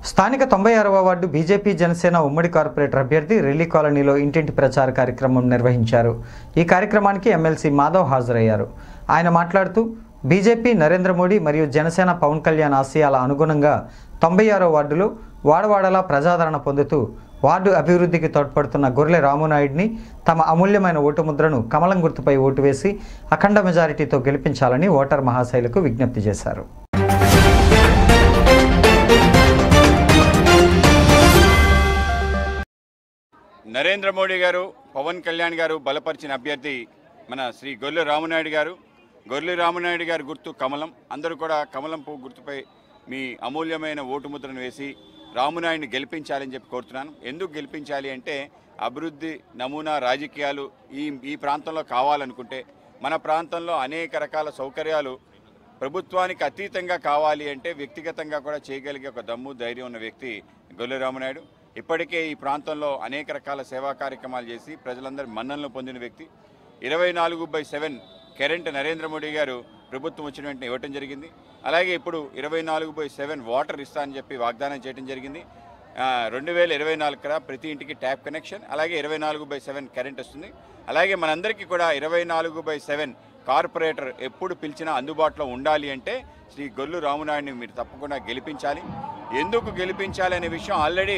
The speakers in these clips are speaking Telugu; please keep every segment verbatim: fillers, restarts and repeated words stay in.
స్థానిక తొంభై ఆరవ వార్డు బీజేపీ జనసేన ఉమ్మడి కార్పొరేటర్ అభ్యర్థి రెల్లి కాలనీలో ఇంటింటి ప్రచార కార్యక్రమం నిర్వహించారు. ఈ కార్యక్రమానికి ఎమ్మెల్సీ మాధవ్ హాజరయ్యారు. ఆయన మాట్లాడుతూ బీజేపీ నరేంద్ర మోడీ మరియు జనసేన పవన్ కళ్యాణ్ ఆశయాల అనుగుణంగా తొంభై ఆరవ వార్డులో వాడవాడలా ప్రజాదరణ పొందుతూ వార్డు అభివృద్ధికి తోడ్పడుతున్న గొర్రె రామునాయుడిని తమ అమూల్యమైన ఓటు ముద్రను కమలం గుర్తుపై ఓటు వేసి అఖండ మెజారిటీతో గెలిపించాలని ఓటర్ మహాశైలకు విజ్ఞప్తి చేశారు. నరేంద్ర మోడీ గారు పవన్ కళ్యాణ్ గారు బలపరిచిన అభ్యర్థి మన శ్రీ గొర్రె రామునాయుడు గారు. గొర్రె రామునాయుడు గారి గుర్తు కమలం. అందరూ కూడా కమలం పువ్వు గుర్తుపై మీ అమూల్యమైన ఓటు ముద్రను వేసి రామునాయుడిని గెలిపించాలని చెప్పి కోరుతున్నాను. ఎందుకు గెలిపించాలి అంటే అభివృద్ధి నమూనా రాజకీయాలు ఈ ఈ ప్రాంతంలో కావాలనుకుంటే మన ప్రాంతంలో అనేక రకాల సౌకర్యాలు ప్రభుత్వానికి అతీతంగా కావాలి అంటే వ్యక్తిగతంగా కూడా చేయగలిగే ఒక దమ్ము ధైర్యం ఉన్న వ్యక్తి గొర్రె రామునాయుడు. ఇప్పటికే ఈ ప్రాంతంలో అనేక రకాల సేవా కార్యక్రమాలు చేసి ప్రజలందరి మన్ననలు పొందిన వ్యక్తి. ఇరవై నాలుగు by seven current Narendra Modi గారు ప్రభుత్వం వచ్చిన వెంటనే ఇవ్వటం జరిగింది. అలాగే ఇప్పుడు ఇరవై నాలుగు బై సెవెన్ వాటర్ ఇస్తా అని చెప్పి వాగ్దానం చేయడం జరిగింది. రెండు వేల ఇరవై నాలుగు కరా ప్రతి ఇంటికి ట్యాప్ కనెక్షన్, అలాగే ఇరవై నాలుగు బై సెవెన్ కరెంట్ వస్తుంది. అలాగే మనందరికీ కూడా ఇరవై నాలుగు బై సెవెన్ కార్పొరేటర్ ఎప్పుడు పిలిచినా అందుబాటులో ఉండాలి అంటే శ్రీ గొర్రె రామునాయుడిని మీరు తప్పకుండా గెలిపించాలి. ఎందుకు గెలిపించాలి అనే విషయం ఆల్రెడీ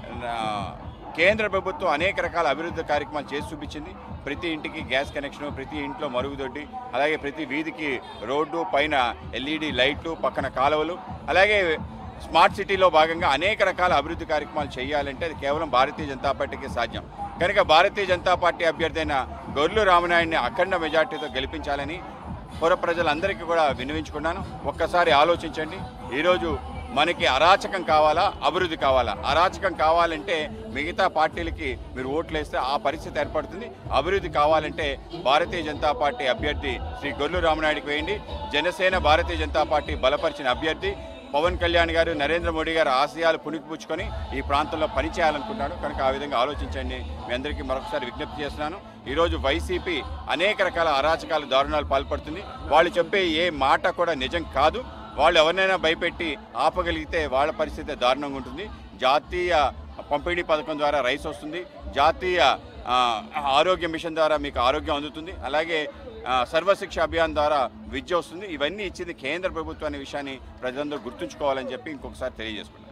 కేంద్ర ప్రభుత్వం అనేక రకాల అభివృద్ధి కార్యక్రమాలు చేసి చూపించింది. ప్రతి ఇంటికి గ్యాస్ కనెక్షను, ప్రతి ఇంట్లో మరుగుదొడ్డి, అలాగే ప్రతి వీధికి రోడ్డు, పైన ఎల్ఈడి లైట్లు, పక్కన కాలువలు, అలాగే స్మార్ట్ సిటీలో భాగంగా అనేక రకాల అభివృద్ధి కార్యక్రమాలు చేయాలంటే అది కేవలం భారతీయ జనతా పార్టీకి సాధ్యం. కనుక భారతీయ జనతా పార్టీ అభ్యర్థి అయిన గొర్రె రామునాయుడిని అఖండ మెజార్టీతో గెలిపించాలని పుర ప్రజలందరికీ కూడా విన్నవించుకున్నాను. ఒక్కసారి ఆలోచించండి. ఈరోజు మనకి అరాచకం కావాలా, అభివృద్ధి కావాలా? అరాచకం కావాలంటే మిగతా పార్టీలకి మీరు ఓట్లు వేస్తే ఆ పరిస్థితి ఏర్పడుతుంది. అభివృద్ధి కావాలంటే భారతీయ జనతా పార్టీ అభ్యర్థి శ్రీ గొర్రె రామునాయుడికి వేయండి. జనసేన భారతీయ జనతా పార్టీ బలపరిచిన అభ్యర్థి పవన్ కళ్యాణ్ గారు, నరేంద్ర మోడీ గారు ఆశయాలు పుణికిపుచ్చుకొని ఈ ప్రాంతంలో పనిచేయాలనుకుంటున్నాడు. కనుక ఆ విధంగా ఆలోచించండి. మీ అందరికీ మరొకసారి విజ్ఞప్తి చేస్తున్నాను. ఈరోజు వైసీపీ అనేక రకాల అరాచకాలు, దారుణాలు పాల్పడుతుంది. వాళ్ళు చెప్పే ఏ మాట కూడా నిజం కాదు. వాళ్ళు ఎవరినైనా భయపెట్టి ఆపగలిగితే వాళ్ళ పరిస్థితి దారుణంగా ఉంటుంది. జాతీయ పంపిణీ పథకం ద్వారా రైస్ వస్తుంది. జాతీయ ఆరోగ్య మిషన్ ద్వారా మీకు ఆరోగ్యం అందుతుంది. అలాగే సర్వశిక్ష అభియాన్ ద్వారా విద్య వస్తుంది. ఇవన్నీ ఇచ్చింది కేంద్ర ప్రభుత్వం అనే విషయాన్ని ప్రజలందరూ గుర్తుంచుకోవాలని చెప్పి ఇంకొకసారి తెలియజేసుకుంటాం.